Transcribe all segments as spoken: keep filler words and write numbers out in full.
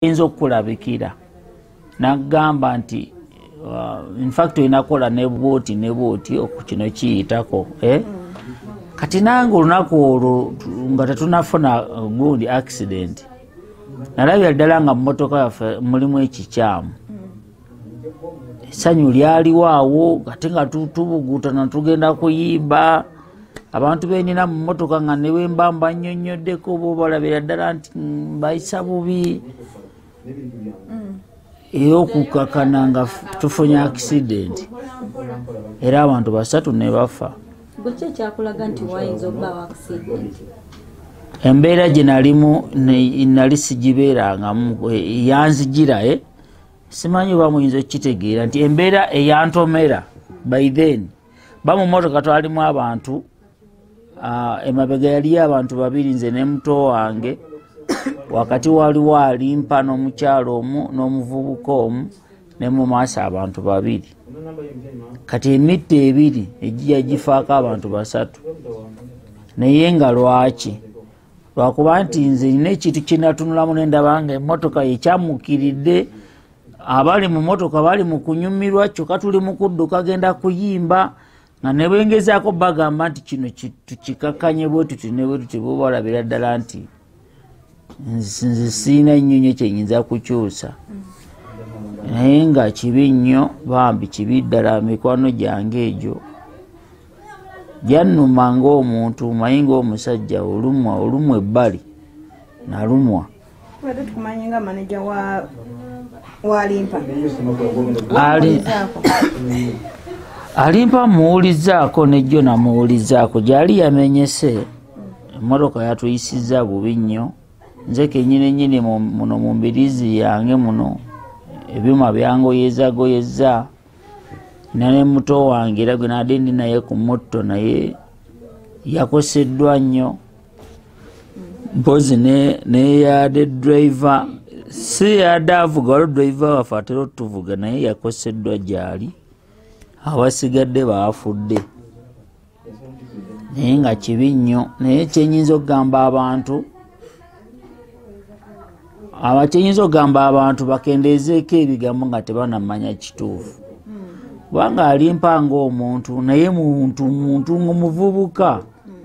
inza okukulabikira nagamba nti uh, in fact inakola ne bwoti ne bwoti okukino kiyitako eh? Kati nange olunaku olwo nga tetunafuna gundi accident nalabira ddala nga mmotoka yaffe mulimu ekikyamu essanyu lyaliwo awo ate nga tubugutana tugenda kuyimba abantu benina mu mmotoka nga ne bwemba mbannyonnyoddeko bo balabira ddala nti mbayisa bubi era okukakana nga tufunye accident era abantu basatu ne bafa. Bwekyo kyakulaga nti wayinza obbaawo accident? Embeera gye nalimu nali sigibeerangamu yanzigira eh? Simanyi oba muyinza okukitegeera nti embeera eyantomera by then ba mu mmotoka twalimu abantu uh, emabega yaliyo abantu babiri nze ne muto wange wakati waliwo Alimpa n'omukyalo omu n'omuvubuka omu ne mu maaso abantu babiri. Kati emitte ebiri ejija gifaako abantu basatu naye nga lwaki lwakuba nti nze nina ekintu kinatunulamu nendaba nga emmotoka yekyamukiridde abali mu mmotoka bali mu kunyumirwa kyokka tuli mu kudduka genda kuyimba nga ne bwengezaako bagamba nti kino tukikakanye bwe tuti ne bwe tuti bo balabira ddala nti nze siina nnyonyo kyenyinza kukyusa naye nga kibi nnyo bambi kibi ddala mikwano gyange egyo jannuma ng'omuntu mayi ng'omusajja olumwa olumwa ebbali nalumwa. Tukumanyi nga maneja wa wa Alimpa ali Alimpa muwulizaako nejjo namuwulizaako gyali yamenyese emmotoka yatuyisizza bubi nnyo nze kennyini nnyini muno mu mbirizi yange muno ebyuma byangoyezagoyeza nane muto wange era gwe nadde ndi naye ku motto naye yakoseddwa nnyo mpozi neyade driver si yadde avuga waliwo driver waffe atera otuvuga naye yakoseddwa gyali abasigadde baafudde naye nga kibi nnyo naye kyenyinza okugamba abantu abakyenyinza okugamba abantu bakendeezeeko ebigambo nga tebanamanya kituufu kubanga Alimpa ng'omuntu naye muntu muntu ng'omuvubuka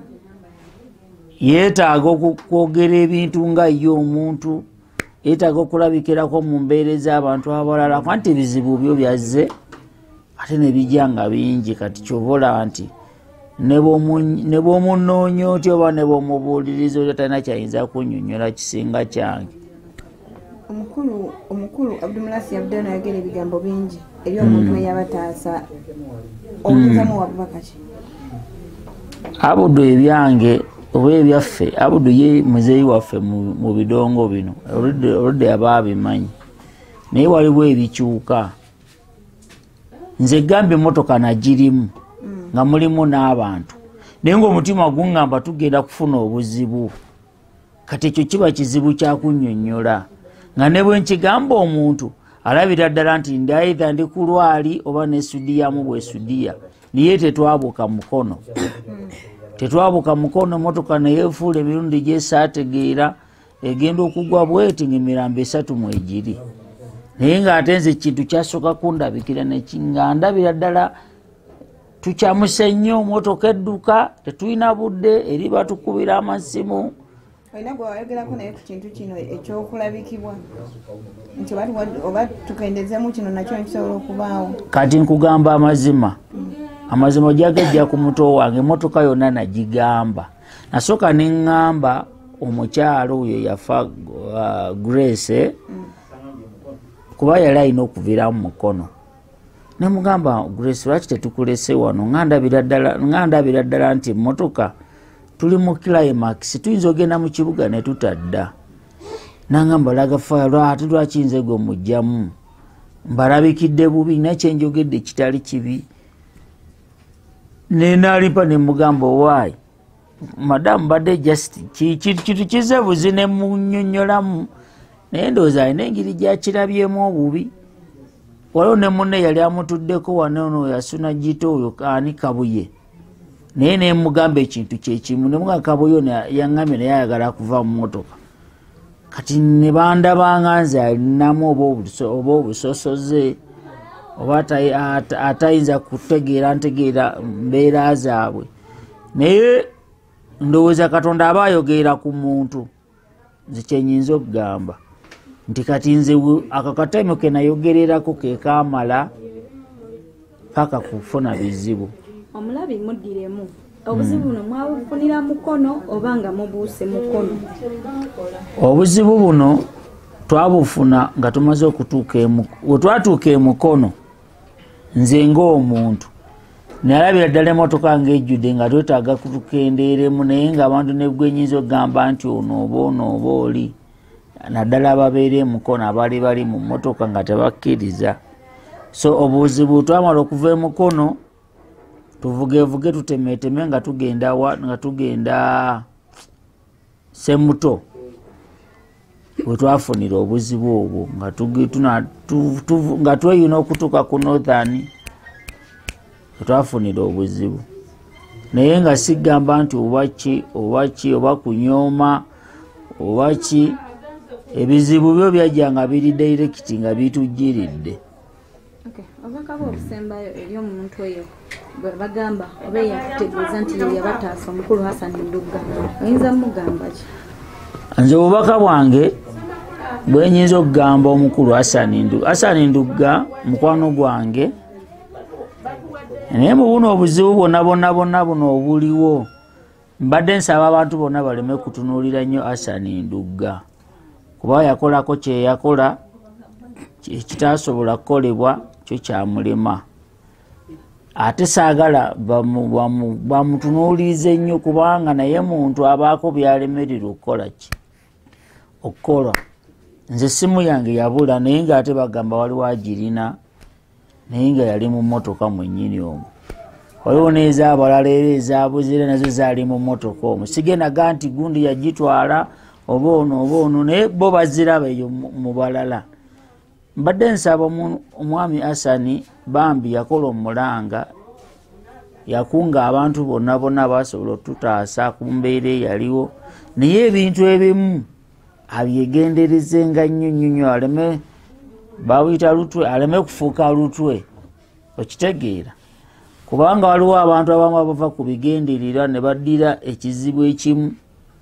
yeetaaga okwogera ebintu nga ye omuntu yeetaaga okulabikirako mu mbeera ez'abantu abalala kuba nti ebizibu byo byazze ate ne bijja nga bingi kati kyova olaba nti ne bw'omunoonya otya oba ne bw'omubuuliriza otya talina kyayinza kunnyonnyola kisinga kyange. Omukulu omukulu Abdulmulasi yabadde nayogera ebigambo bingi eri omuntu eyabataasa obuzamu wabubaka ki? Abudu ebyange oba ebyaffe Abudu ye muzeeyi waffe mu bidongo bino oludde aba abimanyi naye waliwo ebikyuka. Nze gambye emmotoka nagirimu nga mulimu n'abantu naye ng'omutima guŋŋamba tugenda kufuna obuzibu kati ekyo kiba kizibu kyakunnyonnyola nga ne bwe nkigamba omuntu alabira ddala nti ndi aitha ndi ku lwali oba nesudiyamu bwesudiya niye tetwabuka mukono tetwabuka mukono emmotoka neyeefuula emirundi gyesaategeera egenda okugwa bweti ng'emirambo esatu mwegiri naye ng'ate nze ekintu kyasooka kundabikira nga ndabira ddala tukyamuse nnyo mmotoka edduka tetulina budde eri batukubira amasimu. Olina gwe wayogerako naye ku kintu kino ekyokulabikibwa nti oba tukendezeemu kino nakyo nekisobola okubaawo. Kati nkugamba amazima amazima gyagajja ku muto wange emmotoka yonna nagigamba nasooka neŋŋamba omukyalo oyo yafa uh, Grace kuba yali alina okuviiramu mukono nemugamba Grace lwaki tetukulese wano ngandabira ddala nti emmotoka tuli mu climax tuyinza ogenda mu kibuga ne tutadda nangamba laga faya lwati lwaki nze gwe mujjamu mbalabikidde bubi nakyenjogedde kitali kibi nenalimpa nemugamba owaayi madamu badde just kintu kize buzi ne munnyonnyolamu naye ndowooza alina engeri gyakirabyemu obubi waliwo ne munne yali amutuddeko wanono yasuna gito oyo ani Kabuye naye nemugamba ekintu kyekimu nemugamba Kabuye yaŋŋambye naye ayagala kuva mu mmotoka kati ne bandabanga nze alinamu oba obusosoze oba atayinza kutegeera ntegeera mbeera zaabwe naye ndowooza Katonda aba ayogera ku muntu nze kyenyinza okugamba nti kati nze ako katemu ke nayogererako ke kaamala paka kufuna bizibu. Omulabi muddiremu obuzibu buno mwabufunira mukono oba nga mubuuse mukono? Obuzibu buno twabufuna nga tumaze okutuuka we twatuuka emukono nze ng'omuntu nalabira ddala emmotoka ng'ejjudde nga twetaaga kutukendeeremu naye ng'abantu ne gwenyinza okugamba nti ono oba ono oba oli naddala ababeera emukono abaali bali mu mmotoka nga tebakkiriza. So obuzibu twamala okuva emukono tuvugevuge tutemeteme nga tugenda nga tugenda Semuto we twafunira obuzibu obwo nga tweyuna okutuuka ku Northern twafunira obuzibu naye nga sigamba nti obaki obaki oba kunyooma obaki ebizibu byo byajja nga biri direct nga bitujjiridde. Okay, obakaba obusembayo eri omuntu oyo bagamba oba yakutegeeza nti ye yabataasa omukulu Hassan Ndugga oyinza mugamba ki? Nze obubaka bwange bwenyinza okugamba omukulu Hassan Ndugga Hassan Ndugga mukwano gwange naye mu buno obuzibu bwonna bwonna bwonna buno obuliwo mbadde nsaba abantu bonna baleme kutunuulira nnyo Hassan Ndugga kuba yakolako kyeyakola ekitaasobola kukolebwa kyo kyamulema ate saagala bamutunuulirize nnyo kubanga naye muntu abaako byalemerera okukola ki okukola. Nze simu yange yabula naye ng'ate bagamba waliwo agirina naye nga yali mu mmotoka mwennyini omwo. Waliwo n'ez'abalala era ezabuzire nazo zaali mu mmotoka omwo. Sigenaga nti gundi yagitwala oba ono oba ono naye bo baziraba eyo mu balala. Mbadde nsaba omwami Hassan bambi yakola omulanga yakunga abantu bonna bonna basobola otutaasa ku mbeera eyaliwo naye ebintu ebimu abyegenderezenga nnyo nnyo nnyo aleme bawita lutwe aleme kufuuka lutwe okitegeera kubanga waliwo abantu abamu abava ku bigenderera ne baddira ekizibu ekimu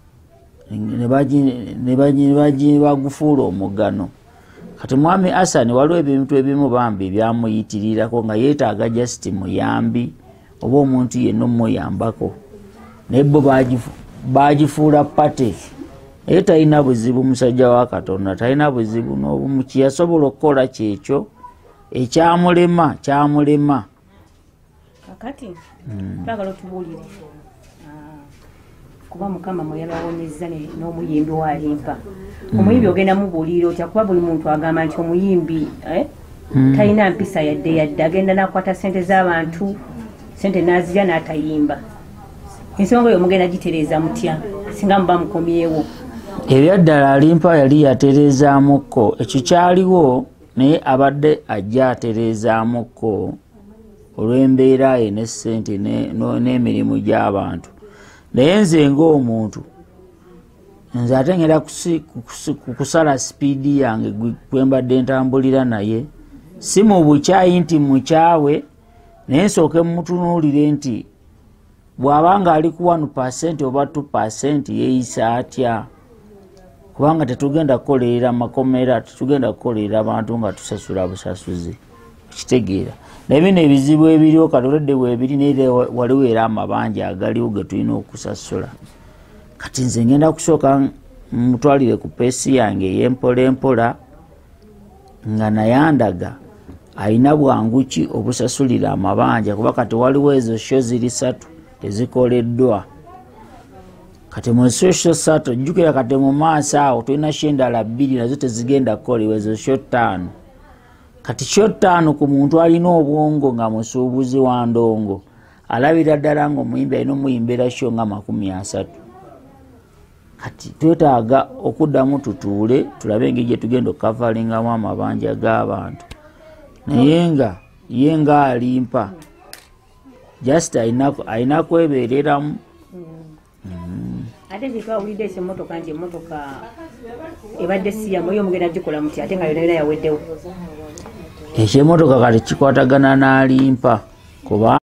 ne bagufuula omugano. Kati mwami Hassan waliwo ebintu ebimu bambi byamuyitirirako nga yeetaaga just muyambi oba omuntu yenna omuyambako naye bo bagifuula pate naye talina buzibu musajja wa Katonda talina buzibu n'obumu kiyasobola okukola kyekyo ekyamulema kyamulema. Kakati twagala otubuulire kuba Mukama mwe yabawonyezza n'omuyimbi wa Alimpa. Omuyimbi ogenda mubuulira otya kuba buli muntu agamba nti omuyimbi talina mpisa yadde yadde agenda n'akwata ssente z'abantu ssente n'azirya n'atayimba. Ensonga eyo mugenda gitereeza mutya singa muba mukomyewo? Ebyaddala Alimpa yali yatereezaamukko ekyo kyaliwo naye abadde ajja atereezaamukko olw'embeera ye ne ssente n'emirimu gy'abantu. Naye nze ng'omuntu nze ate ngenda kusala sipiidi yange gwe mbadde ntambulira naye si mu bukyayi nti mukyawe naye nsooke mmutunuulire nti bw'abanga ali ku one percent oba two percent yeeyisa atya kubanga tetugenda kukolerera makomera tetugenda kukolerera abantu nga tusasula busasuzi kitegeera naye bino ebizibu ebiriwo katoledde bwebiri naye waliwo era amabanja agaliwo ge tulina okusasula. Kati nze ngenda kusooka mutwalire ku peesi yange ey'empola empola nga nayandaga alina bwangu ki obusasulira amabanja kuba kati waliwo ezo sho ziri satu tezikoleddwa. Kati mu sho satu jjukira kati mu maaso awo tulina sho endala bbiri nazo tezigenda kukolebwa ezo sho ttaano. Kati sho ttaano ku muntu alina obwongo nga musuubuzi wa ndongo alabira ddala ng'omuyimbi alina omuyimbira sho nga makumi asatu. Kati twetaaga okuddamu tutuule tulabe engeri gye tugenda okukavalingamu amabanja g'abantu naye nga ye nga Alimpa just alina kwebeereramu. ate tetwawulidde ekimotoka nti emotoka ebadde siyamu yo mugenda gikola muti ate nga yona yona yaweddewo ekyemotoka kati kikwatagana n'alimpa kuba